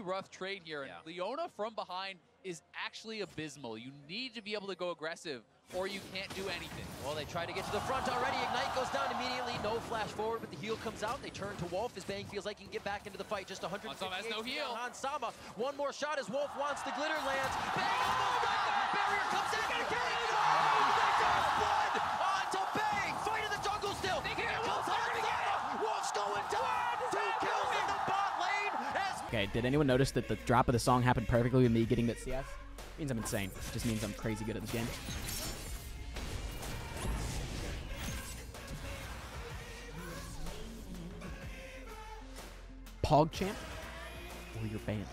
rough trade here. And Leona from behind is actually abysmal. You need to be able to go aggressive or you can't do anything. Well, they try to get to the front already. Ignite goes down immediately. No flash forward, but the heal comes out. They turn to Wolf as Bang feels like he can get back into the fight. Just 150 Hansama has no heal. Hansama. One more shot as Wolf wants the glitter lands. Bang almost got the barrier comes in. Bang! Blood onto Bang. Fight in the jungle still. Here comes Hansama. Wolf's going down. 2 kills in the bot lane. Okay, did anyone notice that the drop of the song happened perfectly with me getting that CS? Means I'm insane. Just means I'm crazy good at this game. PogChamp, or you're banned.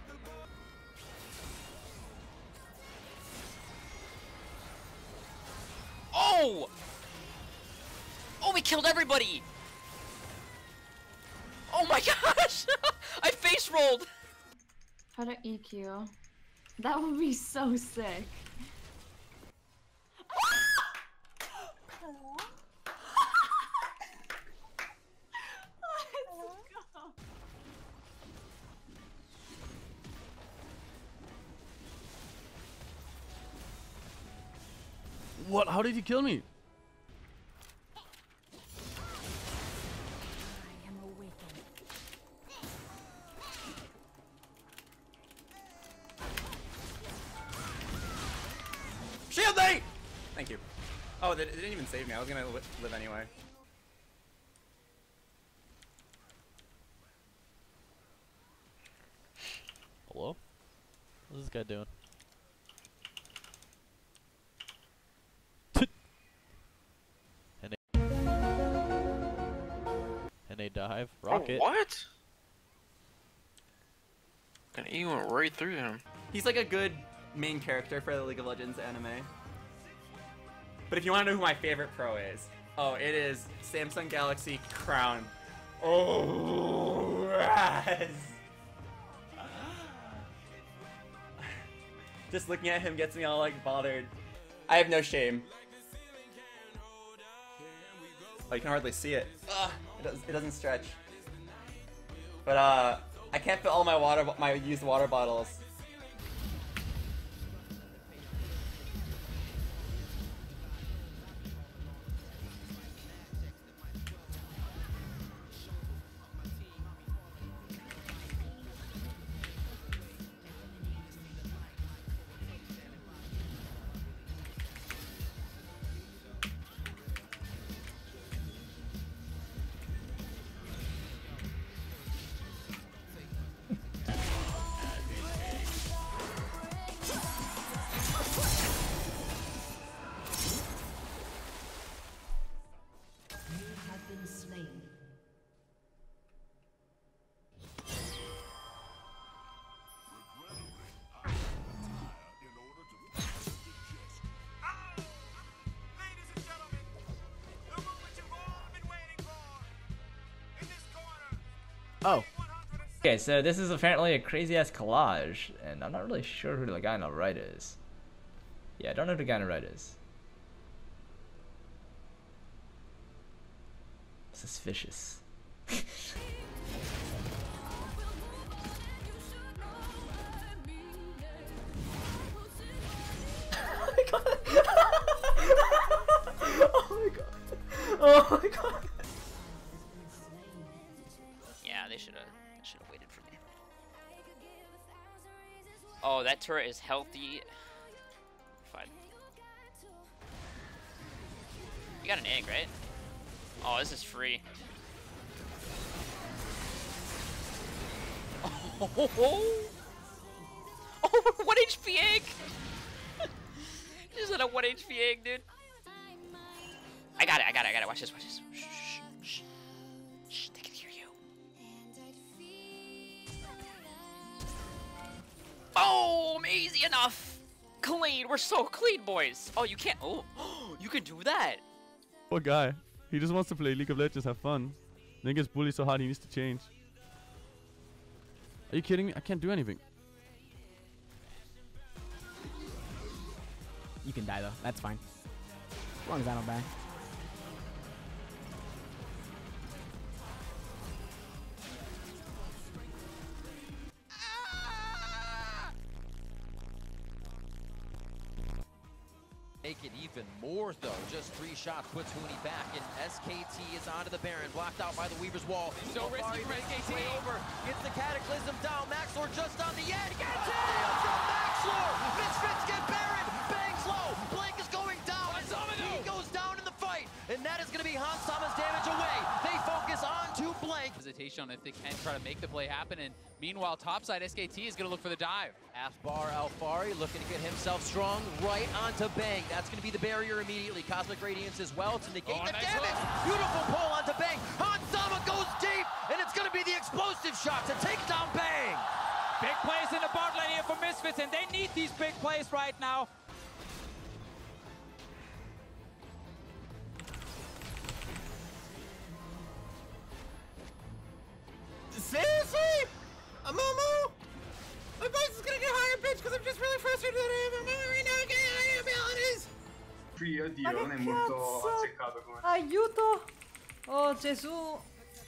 Oh! Oh, we killed everybody! Oh my gosh! I face rolled! How to EQ? That would be so sick. What? How did he kill me? Shield me! Thank you. Oh, it didn't even save me. I was gonna live anyway. Hello? What's this guy doing? And a dive. Rocket. Oh, what? And he went right through him. He's like a good main character for the League of Legends anime. But if you want to know who my favorite pro is, oh, it is Samsung Galaxy Crown. Oh, Raz. Just looking at him gets me all like bothered. I have no shame. Oh, you can hardly see it. It doesn't stretch. But I can't fit all my used water bottles. Oh. Okay, so this is apparently a crazy-ass collage, and I'm not really sure who the guy on the right is. Yeah, I don't know who the guy on the right is. Suspicious. Oh my god! Oh my god! Oh my god! Yeah, they should have waited for me. Oh, that turret is healthy. Fine. You got an egg, right? Oh, this is free. Oh, 1 HP egg! Just had a 1 HP egg, dude. I got it. Watch this. Shh, shh, shh. They can hear you. Boom! Easy enough. Clean. We're so clean, boys. Oh, you can't. Oh, you can do that. Poor guy. He just wants to play League of Legends, have fun. Then gets bullied so hard he needs to change. Are you kidding me? I can't do anything. You can die though. That's fine. As long as I don't die. Make it even more, though. Just 3 shots puts Huni back, and SKT is onto the Baron, blocked out by the Weaver's Wall. So risky for SKT. Over, gets the Cataclysm down. Maxlord just on the edge. Gets it from Maxlord. Misfits get Baron. Bangs low. Blink is going down. He goes down in the fight, and that is going to be Hans Sama's damage away. They focus on to Blank. Hesitation on if they can try to make the play happen, and meanwhile, topside SKT is going to look for the dive. Athbar Alfari looking to get himself strong right onto Bang. That's going to be the barrier immediately. Cosmic Radiance as well to negate the nice damage. hook. Beautiful pull onto Bang. Hans Sama goes deep, and it's going to be the explosive shot to take down Bang. Big plays in the bot lane here for Misfits, and they need these big plays right now. Seriously? Amumu? My voice is gonna get higher pitch because I'm just really frustrated that I have Amumu right now getting higher abilities. Oddio, non è molto azzeccato come. Aiuto! Oh Gesù!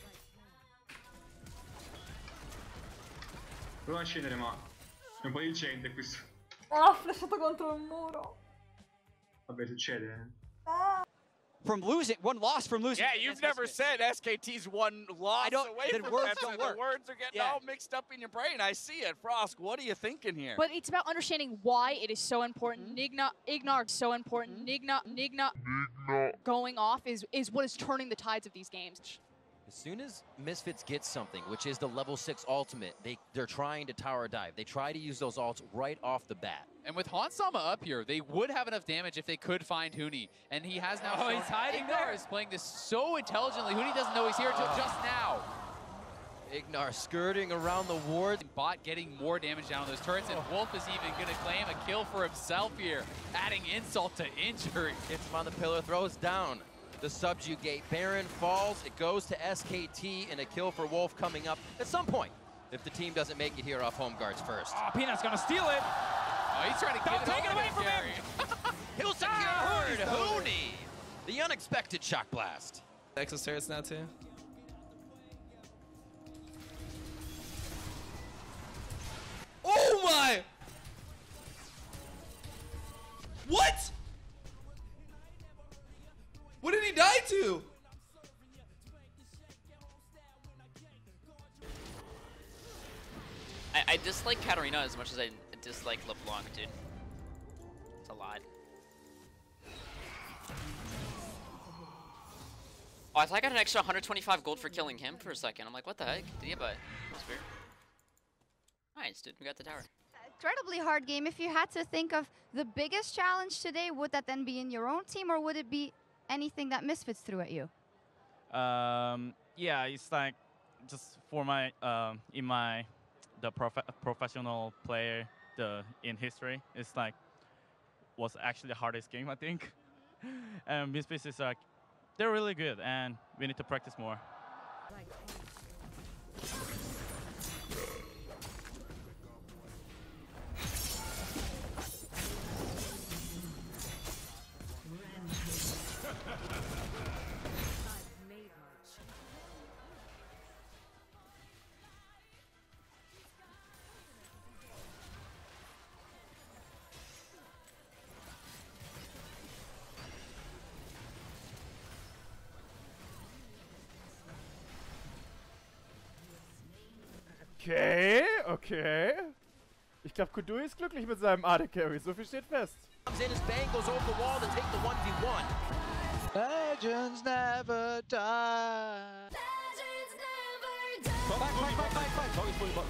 Prova a scendere, ma è un po' decente questo. Oh, ho flashato contro il muro. Vabbè, succede. From losing, one loss from losing. Yeah, you've never said SKT's one loss away from words that, so don't work. the words are getting all mixed up in your brain. I see it. Frost, what are you thinking here? But it's about understanding why it is so important. Ignar is so important. Nigna going off is what is turning the tides of these games. As soon as Misfits get something, which is the level 6 ultimate, they're trying to tower dive. They try to use those ults right off the bat. And with Hans Sama up here, they would have enough damage if they could find Huni. And he has now Oh, he's hiding there. is playing this so intelligently. Huni doesn't know he's here until just now. Ignar skirting around the ward. Bot getting more damage down on those turrets, and Wolf is even going to claim a kill for himself here, adding insult to injury. Hits him on the pillar, throws down the subjugate. Baron falls, it goes to SKT, and a kill for Wolf coming up at some point if the team doesn't make it here off home guards first. Oh, Peanut's gonna steal it. Oh, he's trying to Don't get take it away from him. He'll secured Huni. The unexpected shock blast. Exos turrets now too. Oh my! What? What did he die to? I dislike Katarina as much as I dislike LeBlanc, dude. It's a lot. Oh, I thought I got an extra 125 gold for killing him for a second. I'm like, what the heck? Yeah, but that's weird. Nice, dude. We got the tower. Incredibly hard game. If you had to think of the biggest challenge today, would that then be in your own team, or would it be anything that Misfits threw at you? Yeah, it's like just for my the professional player in history. It's like was actually the hardest game, I think. And Misfits is like they're really good, and we need to practice more. Okay. Ich glaube, Kudui ist glücklich mit seinem AD Carry. So viel steht fest. Comes in as Bang goes over the wall to take the 1v1. Legends never die. Back.